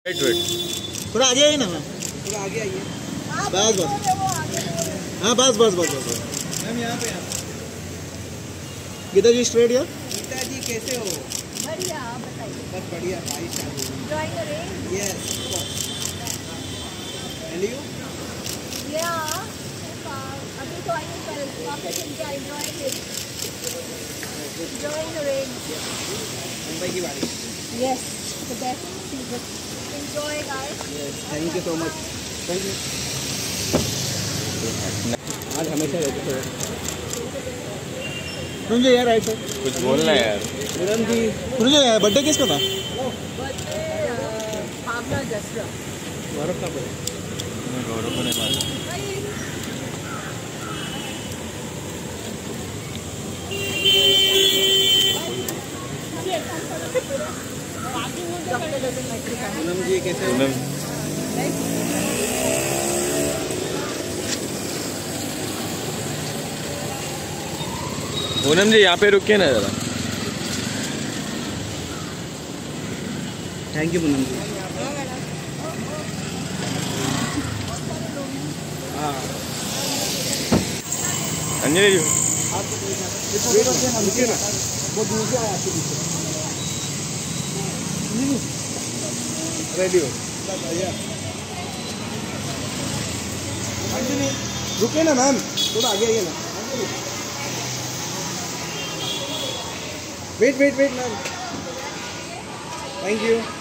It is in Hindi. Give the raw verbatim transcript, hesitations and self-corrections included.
वेट वेट थोड़ा आगे आइए ना मैम, थोड़ा आगे आइए। बस बस, हाँ बस बस बस बस मैम यहाँ पे आप। गीता जी स्ट्रेट यार। गीता जी कैसे हो? बढ़िया, आप बताइए। बस बढ़िया भाई साहब। Enjoying the rain? Yes and you? Yeah. अभी तो आई हूँ कल वापस इनके enjoying it. Enjoying the rain. Mumbai की बारिश। Yes, the best season. Enjoy guys. Yes thank you so much. Thank you. आज हमेशा रहते थे। मुझे यार राइट साइड कुछ बोलना है यार। पूनम जी मुझे यार बर्थडे किसका था? भावना जसरा। गौरव का बोले। गौरव को नहीं मालूम। पूनम जी कैसे हो? पूनम पूनम जी यहाँ पे रुकिए ना जरा। Thank you Poonam ji. हाँ अंजलि जी रुकिए ना, वो दूसरे आया आपके पीछे। रेडी हो? रुके ना मैम, थोड़ा आगे आइए ना। Wait wait wait ma'am, thank you.